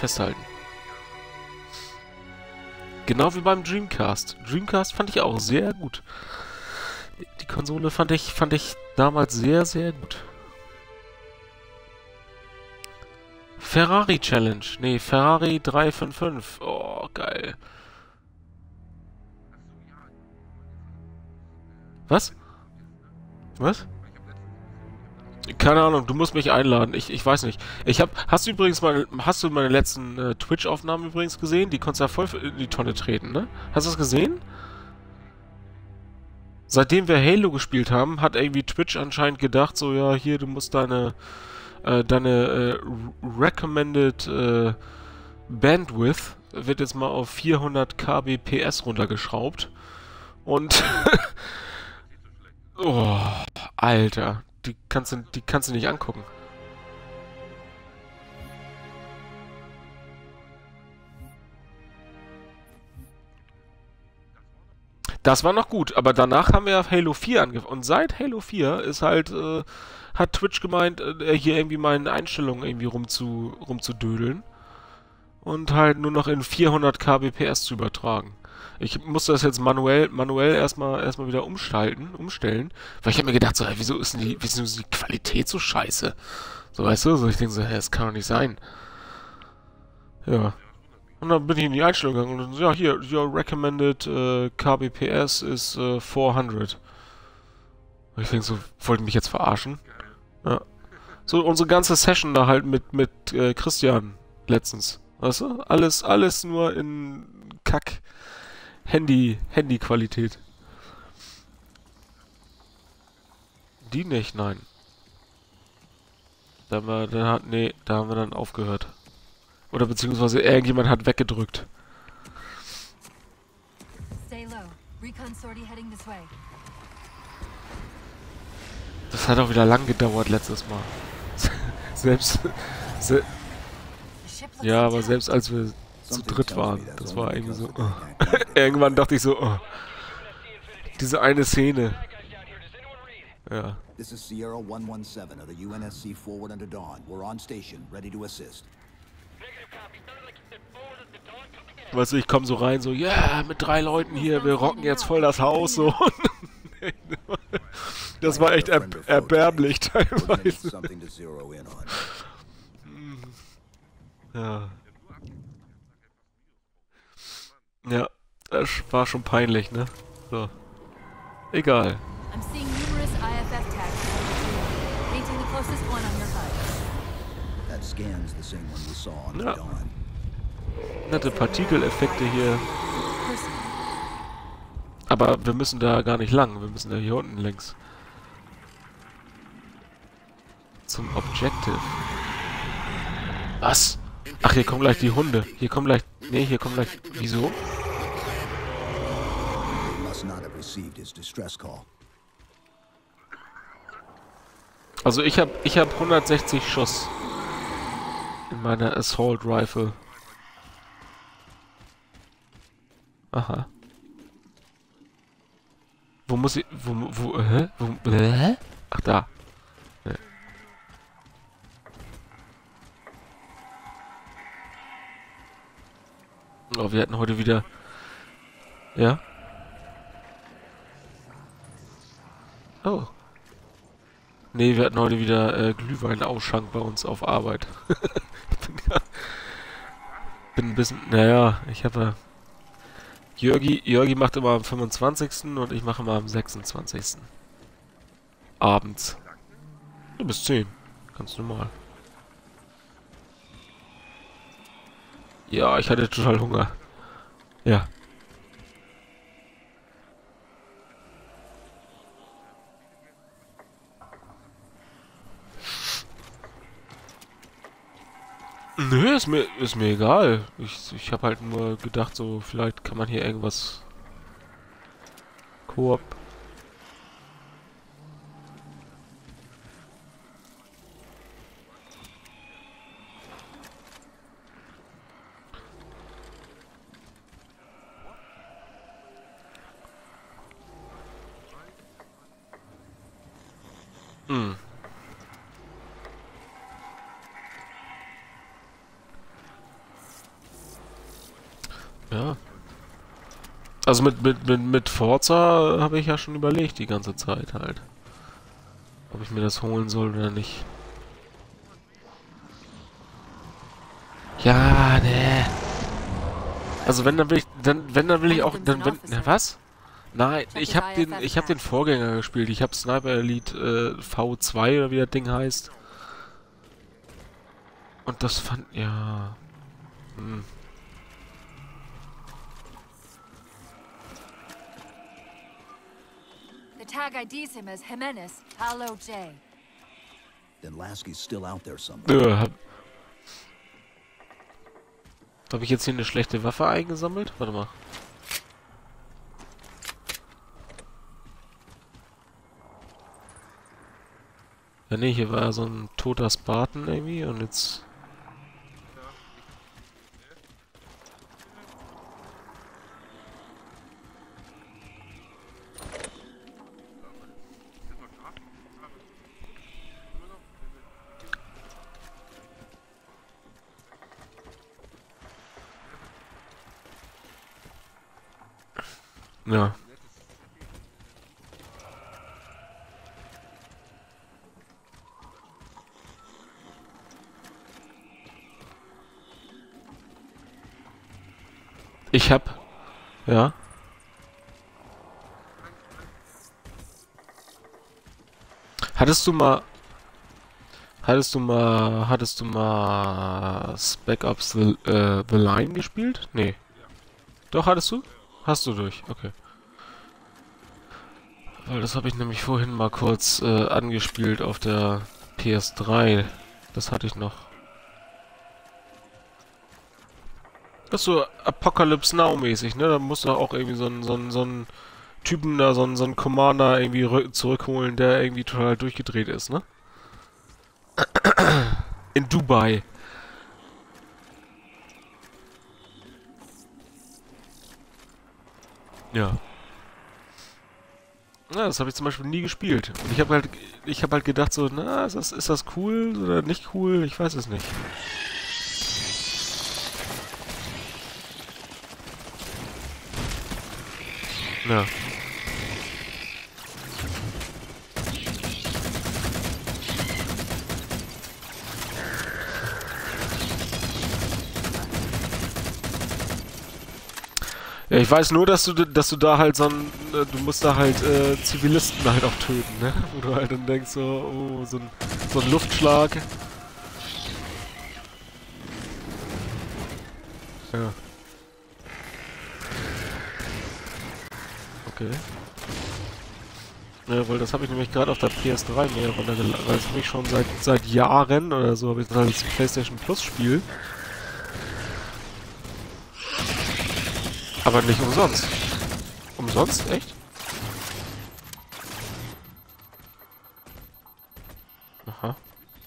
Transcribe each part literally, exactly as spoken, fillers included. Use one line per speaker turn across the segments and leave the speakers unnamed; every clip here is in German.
festhalten. Genau wie beim Dreamcast. Dreamcast fand ich auch sehr gut. Die Konsole fand ich, fand ich damals sehr, sehr gut. Ferrari Challenge. Nee, Ferrari drei fünf fünf. Oh, geil. Was? Was? Keine Ahnung, du musst mich einladen. Ich, ich weiß nicht. Ich hab. Hast du übrigens mal. Hast du meine letzten äh, Twitch-Aufnahmen übrigens gesehen? Die konntest du ja voll in die Tonne treten, ne? Hast du das gesehen? Seitdem wir Halo gespielt haben, hat irgendwie Twitch anscheinend gedacht, so, ja, hier, du musst deine. Äh, deine äh, Recommended äh, Bandwidth wird jetzt mal auf vierhundert Kbps runtergeschraubt. Und. Oh, Alter. Die kannst du, die kannst du nicht angucken. Das war noch gut, aber danach haben wir Halo vier angefangen. Und seit Halo vier ist halt, äh, hat Twitch gemeint, äh, hier irgendwie meine Einstellungen irgendwie rumzu, rumzudödeln. Und halt nur noch in vierhundert Kbps zu übertragen. Ich musste das jetzt manuell, manuell erstmal, erstmal wieder umstalten, umstellen. Weil ich habe mir gedacht, so, hey, wieso ist denn die, wieso ist die Qualität so scheiße? So, weißt du, so, ich denke so, hey, das kann doch nicht sein. Ja. Und dann bin ich in die Einstellung gegangen und dann, ja, hier, your recommended äh, Kbps ist äh, vierhundert. Und ich denke so, wollt ihr mich jetzt verarschen? Ja. So, unsere ganze Session da halt mit, mit äh, Christian letztens. Weißt du? Alles, alles nur in Kack. Handy, Handy-Qualität. Die nicht, nein. Da haben wir, da hat, nee, da haben wir dann aufgehört. Oder beziehungsweise irgendjemand hat weggedrückt. Das hat auch wieder lang gedauert letztes Mal. Selbst, se ja, aber selbst als wir zu dritt waren, das war irgendwie so. Oh. Irgendwann dachte ich so, oh. Diese eine Szene. Ja.
This is Sierra one one seven of the U N S C forward under Dawn. We're on station, ready to assist.
Weißt du, ich komme so rein, so, ja, yeah, mit drei Leuten hier, wir rocken jetzt voll das Haus, so. Das war echt er erbärmlich teilweise. Ja. Ja, das war schon peinlich, ne? So. Egal. Ja. Nette Partikeleffekte hier. Aber wir müssen da gar nicht lang, wir müssen da hier unten längs. Zum Objective. Was? Ach, hier kommen gleich die Hunde. Hier kommen gleich... Nee, hier kommen gleich... Wieso? Also ich hab, ich hab hundertsechzig Schuss in meiner Assault Rifle. Aha. Wo muss ich... Wo... Wo... Hä? Wo... Hä? Ach, da. Nee. Oh, wir hatten heute wieder... Ja? Oh. Nee, wir hatten heute wieder äh, Glühwein-Ausschank bei uns auf Arbeit. Ich bin, ja, bin ein bisschen... Naja, ich habe ja... Jörgi, Jörgi macht immer am fünfundzwanzigsten und ich mache immer am sechsundzwanzigsten Abends. Du bist zehn. Ganz normal. Ja, ich hatte total Hunger. Ja. Nö, ist mir, ist mir egal. Ich, ich habe halt nur gedacht, so, vielleicht kann man hier irgendwas... Koop. Hm. Ja. Also mit, mit, mit, mit Forza habe ich ja schon überlegt die ganze Zeit halt. Ob ich mir das holen soll oder nicht. Ja, ne. Also wenn dann will ich, dann, wenn dann will ich auch, dann wenn, na was? Nein, ich habe den, ich habe den Vorgänger gespielt. Ich habe Sniper Elite äh, V zwei oder wie das Ding heißt. Und das fand, ja. Hm.
The tag I D's him as Jimenez, Paolo J.
Then Lasky's still out there somewhere.
Äh, hab, hab ich jetzt hier eine schlechte Waffe eingesammelt? Warte mal. Ja, ne, hier war ja so ein toter Spartan irgendwie und jetzt... Ja. Ich hab... Ja. Hattest du mal... Hattest du mal... Hattest du mal... Spec Ops The, äh, The Line gespielt? Nee. Doch, hattest du? Hast du durch, okay. Weil das habe ich nämlich vorhin mal kurz äh, angespielt auf der P S drei. Das hatte ich noch. Das ist so Apocalypse Now mäßig, ne? Da musst du auch irgendwie so einen so einen, so einen Typen da, so einen, so einen Commander irgendwie zurückholen, der irgendwie total durchgedreht ist, ne? In Dubai. Ja. Ja, das habe ich zum Beispiel nie gespielt. Und ich habe halt, ich habe halt gedacht so, na, ist das, ist das cool oder nicht cool? Ich weiß es nicht. Ja. Ja, ich weiß nur, dass du, dass du da halt so ein, du musst da halt äh, Zivilisten halt auch töten, ne? Wo du halt dann denkst so, oh, so ein, so ein Luftschlag. Ja. Okay. Ja, weil das habe ich nämlich gerade auf der P S drei mehr runtergeladen, weil das habe ich schon seit seit Jahren oder so, habe ich das als PlayStation Plus Spiel. Aber nicht umsonst. Umsonst? Echt? Aha.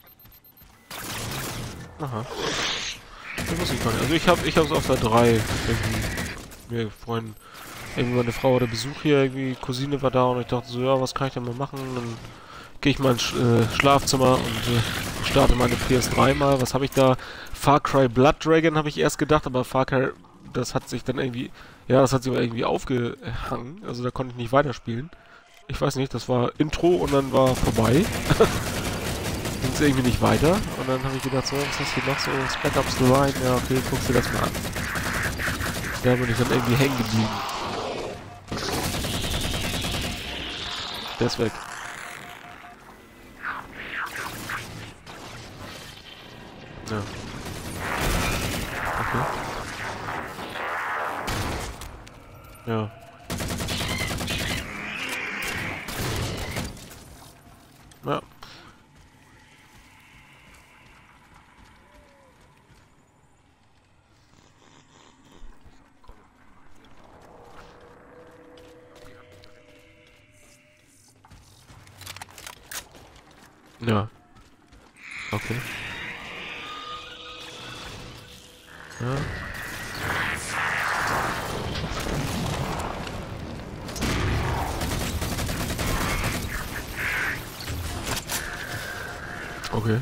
Aha. Das muss ich gar nicht. Also ich habe ich hab's auf der drei irgendwie mir freuen. Irgendwie meine Frau hatte Besuch hier, irgendwie Cousine war da und ich dachte so, ja, was kann ich denn mal machen? Dann gehe ich mal ins äh, Schlafzimmer und äh, starte meine P S drei mal. Was habe ich da? Far Cry Blood Dragon habe ich erst gedacht, aber Far Cry, das hat sich dann irgendwie, ja, das hat sich aber irgendwie aufgehangen. Also da konnte ich nicht weiterspielen. Ich weiß nicht, das war Intro und dann war vorbei. Ging es irgendwie nicht weiter. Und dann habe ich gedacht, so, was hast du noch so? Spec Ops The Line, ja, okay, guckst dir das mal an. Da bin ich dann irgendwie hängen geblieben. Der ist weg. Ja. Okay. Ja. Ja. Ja. Okay. Ja. Okay.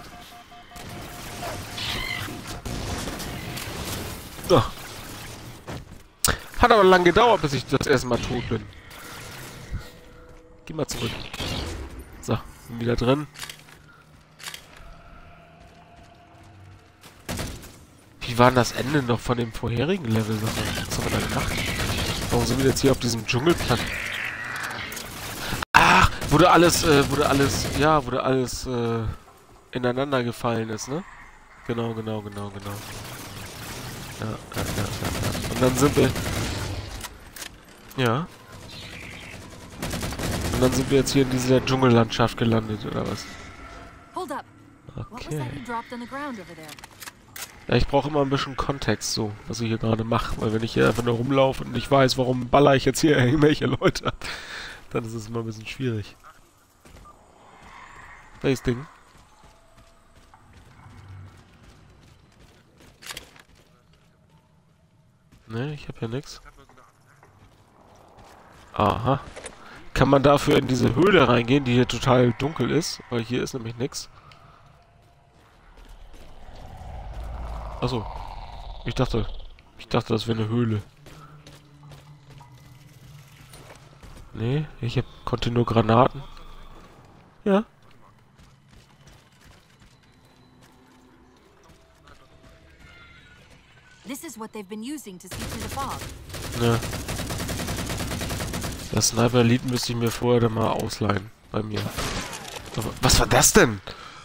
Ah. Hat aber lang gedauert, bis ich das erste Mal tot bin. Geh mal zurück. So, bin wieder drin. Wie war denn das Ende noch von dem vorherigen Level? Was haben wir da gemacht? Warum sind wir jetzt hier auf diesem Dschungelplan? Ach, wurde alles, äh, wurde alles, ja, wurde alles, äh, ineinander gefallen ist, ne? Genau, genau, genau, genau. Ja, ja, ja, ja, ja. Und dann sind wir... Ja. Und dann sind wir jetzt hier in dieser Dschungellandschaft gelandet, oder was?
Hold up. What was
Okay.
that you dropped on the ground over there?
Ja, ich brauche immer ein bisschen Kontext, so, was ich hier gerade mache. Weil wenn ich hier einfach nur rumlaufe und nicht weiß, warum baller ich jetzt hier irgendwelche Leute ab, dann ist es immer ein bisschen schwierig. Welches Ding? Ne, ich habe ja nix. Aha. Kann man dafür in diese Höhle reingehen, die hier total dunkel ist? Weil hier ist nämlich nix. Achso. Ich dachte... Ich dachte, das wäre eine Höhle. Nee, ich hab, konnte nur Granaten. Ja.
This is what they've been using to see through the fog.
Ja. Das Sniper-Lied müsste ich mir vorher dann mal ausleihen. Bei mir. Aber was war das denn?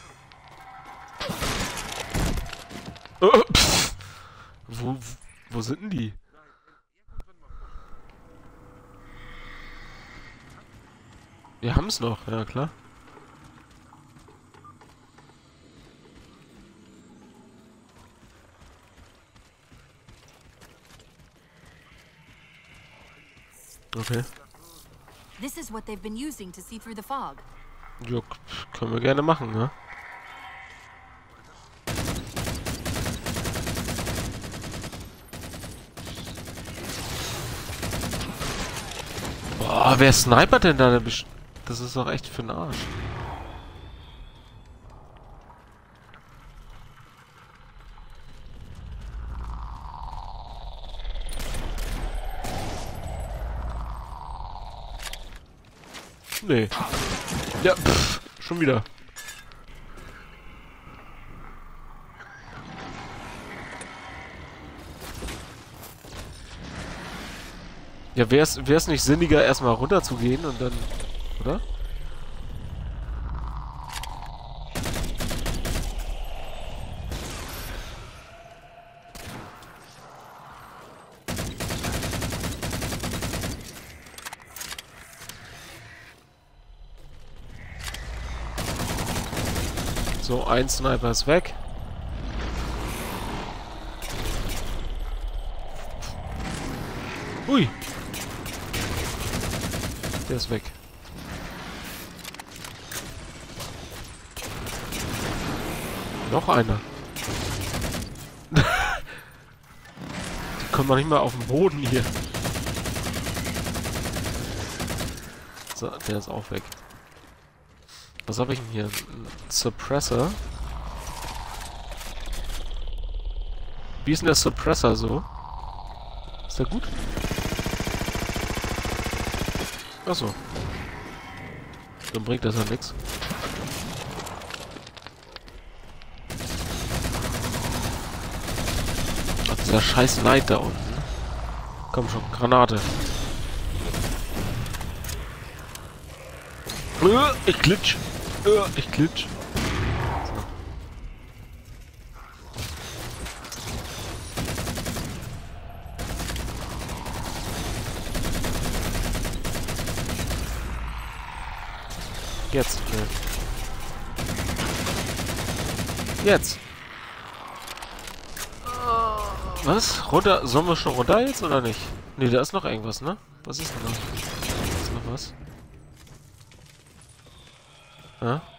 Oh, pff. Wo, wo sind denn die? Wir haben es noch, ja klar. Okay.
This is what they've been using to see through the fog.
Ja, können wir gerne machen, ne? Boah, wer snipert denn da? Das ist doch echt für den Arsch. Nee. Ja, pff, schon wieder. Ja, wäre es nicht sinniger, erstmal runter zu gehen und dann... Oder? So, ein Sniper ist weg. Hui. Der ist weg. Noch einer. Die kommen noch nicht mal auf den Boden hier. So, der ist auch weg. Was habe ich denn hier? Ein Suppressor. Wie ist denn der Suppressor so? Ist der gut? Achso. Dann bringt das ja nichts. Ach, dieser scheiß Neid da unten. Komm schon, Granate. Ich glitsch. Ich glitsch. So. Jetzt. Ne. Jetzt. Was? Runter? Sollen wir schon runter jetzt oder nicht? Ne, da ist noch irgendwas, ne? Was ist denn noch? Ist noch was? Ja?